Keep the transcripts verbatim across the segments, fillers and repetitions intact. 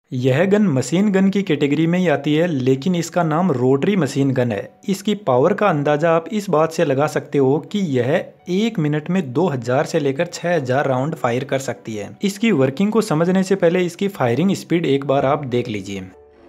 यह gun machine gun की category में ही आती है, लेकिन इसका नाम रोटरी मशीन गन है। इसकी पावर का अंदाज़ा आप इस बात से लगा सकते हो कि यह एक मिनट में दो हज़ार से लेकर छह हज़ार राउंड फायर कर सकती है। इसकी वर्किंग को समझने से पहले इसकी फायरिंग स्पीड एक बार आप देख लीजिए।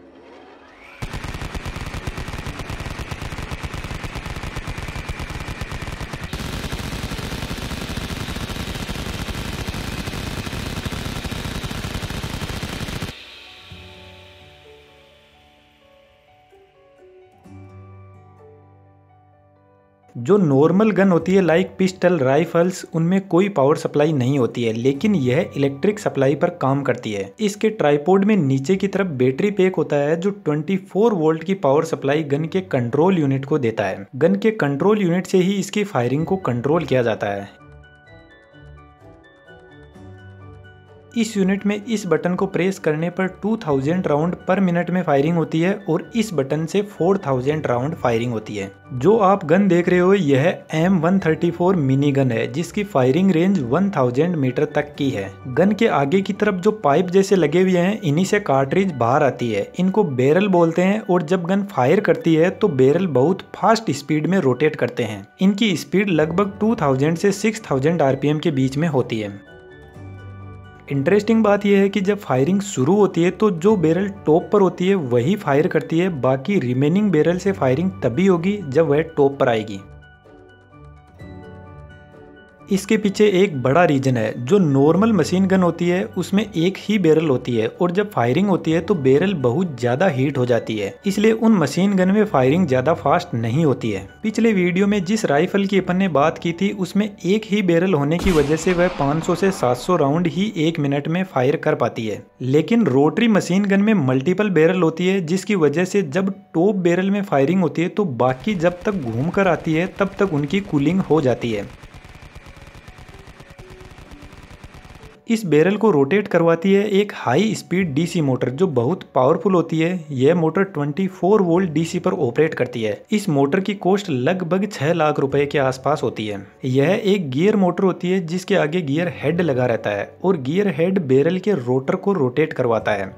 जो नॉर्मल गन होती है लाइक पिस्टल राइफल्स, उनमें कोई पावर सप्लाई नहीं होती है, लेकिन यह इलेक्ट्रिक सप्लाई पर काम करती है। इसके ट्राइपॉड में नीचे की तरफ बैटरी पैक होता है जो चौबीस वोल्ट की पावर सप्लाई गन के कंट्रोल यूनिट को देता है। गन के कंट्रोल यूनिट से ही इसकी फायरिंग को कंट्रोल किया जाता है। इस यूनिट में इस बटन को प्रेस करने पर दो हज़ार राउंड पर मिनट में फायरिंग होती है और इस बटन से चार हज़ार राउंड फायरिंग होती है। जो आप गन देख रहे हो यह M one thirty four mini gun है जिसकी फायरिंग रेंज एक हज़ार मीटर तक की है। गन के आगे की तरफ जो पाइप जैसे लगे हुए हैं, इन्हीं से कार्ट्रिज बाहर आती है। इनको बैरल बोलते हैं और जब गन फायर करती है तो बैरल बहुत फास्ट स्पीड में रोटेट करते हैं। इनकी स्पीड लगभग दो हज़ार से छह हज़ार आरपीएम के बीच में होती है। इंटरेस्टिंग बात यह है कि जब फायरिंग शुरू होती है तो जो बैरल टॉप पर होती है वही फायर करती है, बाकी रिमेनिंग बैरल से फायरिंग तभी होगी जब वह टॉप पर आएगी। इसके पीछे एक बड़ा रीजन है। जो नॉर्मल मशीन गन होती है उसमें एक ही बैरल होती है और जब फायरिंग होती है तो बैरल बहुत ज्यादा हीट हो जाती है, इसलिए उन मशीन गन में फायरिंग ज्यादा फास्ट नहीं होती है। पिछले वीडियो में जिस राइफल की अपन ने बात की थी उसमें एक ही बैरल होने की वजह से वह पाँच सौ से सात सौ राउंड ही एक मिनट में फायर कर पाती है, लेकिन रोटरी मशीन गन में मल्टीपल बैरल होती है जिसकी वजह से जब टॉप बैरल में फायरिंग होती है तो बाकी जब तक घूम कर आती है तब तक उनकी कूलिंग हो जाती है। इस बैरल को रोटेट करवाती है एक हाई स्पीड डीसी मोटर जो बहुत पावरफुल होती है। यह मोटर चौबीस वोल्ट डीसी पर ऑपरेट करती है। इस मोटर की कॉस्ट लगभग छह लाख रुपए के आसपास होती है। यह एक गियर मोटर होती है जिसके आगे गियर हेड लगा रहता है और गियर हेड बैरल के रोटर को रोटेट करवाता है।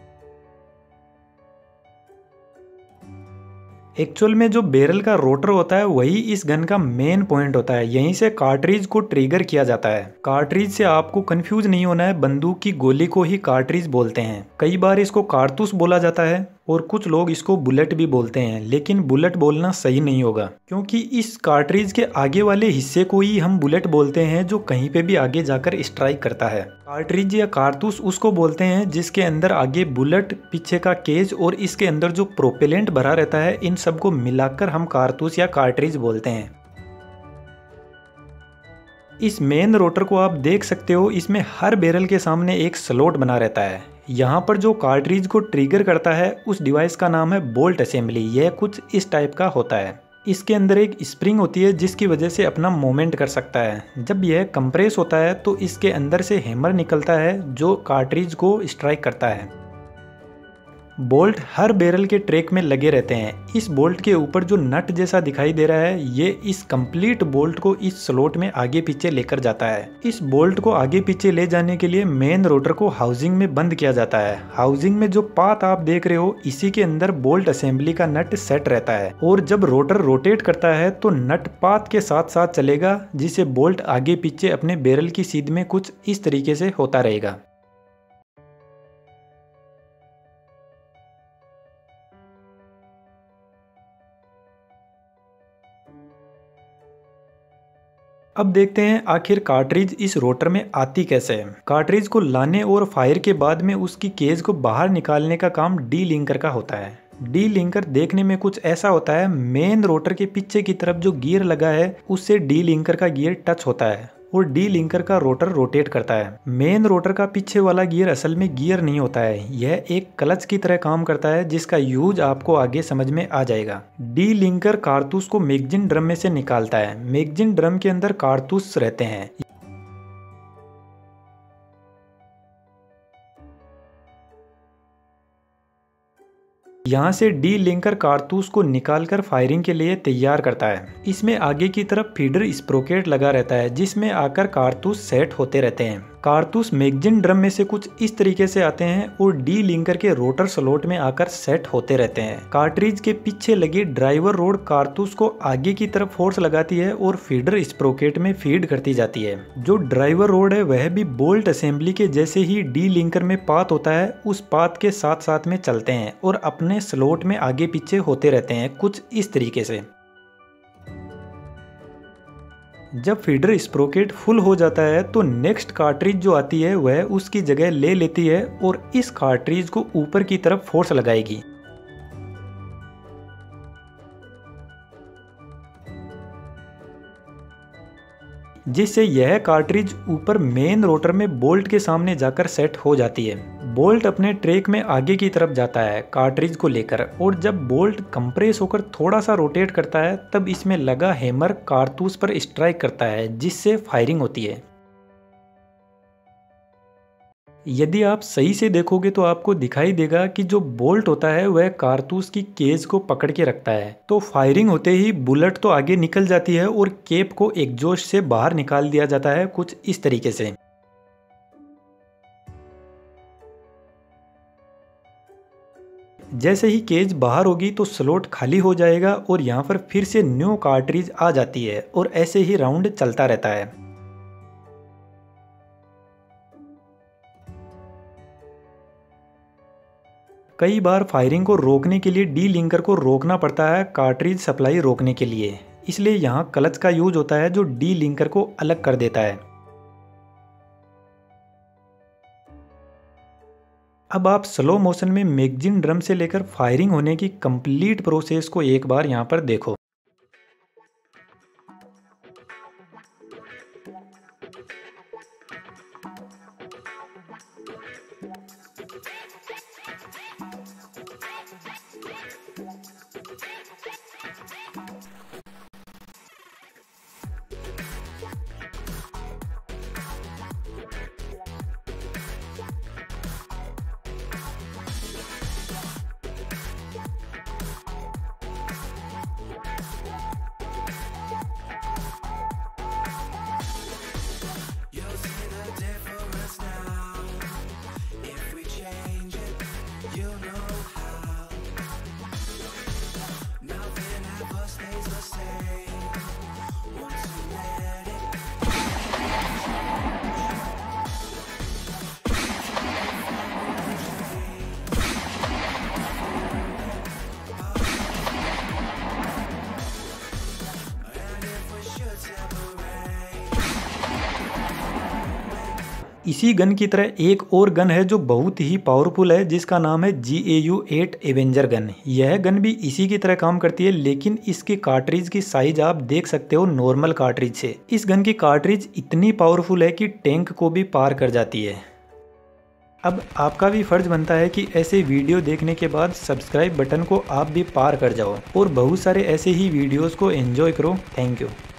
एक्चुअल में जो बैरल का रोटर होता है वही इस गन का मेन पॉइंट होता है। यहीं से कार्ट्रिज को ट्रिगर किया जाता है। कार्ट्रिज से आपको कंफ्यूज नहीं होना है, बंदूक की गोली को ही कार्ट्रिज बोलते हैं। कई बार इसको कारतूस बोला जाता है और कुछ लोग इसको बुलेट भी बोलते हैं, लेकिन बुलेट बोलना सही नहीं होगा क्योंकि इस कार्ट्रिज के आगे वाले हिस्से को ही हम बुलेट बोलते हैं जो कहीं पे भी आगे जाकर स्ट्राइक करता है। कार्ट्रिज या कारतूस उसको बोलते हैं जिसके अंदर आगे बुलेट, पीछे का केज और इसके अंदर जो प्रोपेलेंट भरा रहता है, इन सबको मिलाकर हम कारतूस या कार्ट्रिज बोलते हैं। इस मेन रोटर को आप देख सकते हो, इसमें हर बैरल के सामने एक स्लॉट बना रहता है। यहाँ पर जो कार्ट्रिज को ट्रिगर करता है उस डिवाइस का नाम है बोल्ट असेंबली। यह कुछ इस टाइप का होता है। इसके अंदर एक स्प्रिंग होती है जिसकी वजह से अपना मूवमेंट कर सकता है। जब यह कंप्रेस होता है तो इसके अंदर से हैमर निकलता है जो कार्ट्रिज को स्ट्राइक करता है। बोल्ट हर बैरल के ट्रैक में लगे रहते हैं। इस बोल्ट के ऊपर जो नट जैसा दिखाई दे रहा है ये इस कंप्लीट बोल्ट को इस स्लॉट में आगे पीछे लेकर जाता है। इस बोल्ट को आगे पीछे ले जाने के लिए मेन रोटर को हाउसिंग में बंद किया जाता है। हाउसिंग में जो पाथ आप देख रहे हो इसी के अंदर बोल्ट असेंबली का नट सेट रहता है और जब रोटर रोटेट करता है तो नट पाथ के साथ साथ चलेगा, जिससे बोल्ट आगे पीछे अपने बैरल की सीध में कुछ इस तरीके से होता रहेगा। अब देखते हैं आखिर कार्ट्रिज इस रोटर में आती कैसे है। कार्ट्रिज को लाने और फायर के बाद में उसकी केज को बाहर निकालने का काम डी लिंकर का होता है। डी लिंकर देखने में कुछ ऐसा होता है। मेन रोटर के पीछे की तरफ जो गियर लगा है उससे डी लिंकर का गियर टच होता है और डी लिंकर का रोटर रोटेट करता है। मेन रोटर का पीछे वाला गियर असल में गियर नहीं होता है, यह एक क्लच की तरह काम करता है जिसका यूज आपको आगे समझ में आ जाएगा। डी लिंकर कारतूस को मैगजीन ड्रम में से निकालता है। मैगजीन ड्रम के अंदर कारतूस रहते हैं। यहाँ से डी लिंकर कारतूस को निकालकर फायरिंग के लिए तैयार करता है। इसमें आगे की तरफ फीडर स्प्रोकेट लगा रहता है जिसमें आकर कारतूस सेट होते रहते हैं। कारतूस मैगजीन ड्रम में से कुछ इस तरीके से आते हैं और डी लिंकर के रोटर स्लॉट में आकर सेट होते रहते हैं। कार्ट्रिज के पीछे लगी ड्राइवर रोड कारतूस को आगे की तरफ फोर्स लगाती है और फीडर स्प्रोकेट में फीड करती जाती है। जो ड्राइवर रोड है वह भी बोल्ट असेंबली के जैसे ही डी लिंकर में पाथ होता है उस पाथ के साथ साथ में चलते हैं और अपने स्लॉट में आगे पीछे होते रहते हैं कुछ इस तरीके से। जब फीडर स्प्रोकेट फुल हो जाता है तो नेक्स्ट कार्ट्रिज जो आती है वह उसकी जगह ले लेती है और इस कार्ट्रिज को ऊपर की तरफ फोर्स लगाएगी। जिससे यह कार्ट्रिज ऊपर मेन रोटर में बोल्ट के सामने जाकर सेट हो जाती है। बोल्ट अपने ट्रैक में आगे की तरफ जाता है कार्ट्रिज को लेकर और जब बोल्ट कंप्रेस होकर थोड़ा सा रोटेट करता है तब इसमें लगा हैमर कारतूस पर स्ट्राइक करता है जिससे फायरिंग होती है। यदि आप सही से देखोगे तो आपको दिखाई देगा कि जो बोल्ट होता है वह कारतूस की केज को पकड़ के रखता है। तो फायरिंग होते ही बुलेट तो आगे निकल जाती है और कैप को एग्जॉस्ट से बाहर निकाल दिया जाता है कुछ इस तरीके से। जैसे ही केज बाहर होगी तो स्लॉट खाली हो जाएगा और यहाँ पर फिर से न्यू कार्ट्रिज आ जाती है और ऐसे ही राउंड चलता रहता है। कई बार फायरिंग को रोकने के लिए डी लिंकर को रोकना पड़ता है कार्ट्रिज सप्लाई रोकने के लिए, इसलिए यहाँ क्लच का यूज होता है जो डी लिंकर को अलग कर देता है। अब आप स्लो मोशन में मैगजीन ड्रम से लेकर फायरिंग होने की कंप्लीट प्रोसेस को एक बार यहाँ पर देखो। इसी गन की तरह एक और गन है जो बहुत ही पावरफुल है जिसका नाम है G A U eight Avenger gun. यह गन भी इसी की तरह काम करती है लेकिन इसकी कार्ट्रिज की साइज आप देख सकते हो नॉर्मल कार्ट्रिज से। इस गन की कार्ट्रिज इतनी पावरफुल है कि टैंक को भी पार कर जाती है। अब आपका भी फर्ज बनता है कि ऐसे वीडियो देखने के बाद सब्सक्राइब बटन को आप भी पार कर जाओ और बहुत सारे ऐसे ही वीडियोस को एंजॉय करो। Thank you.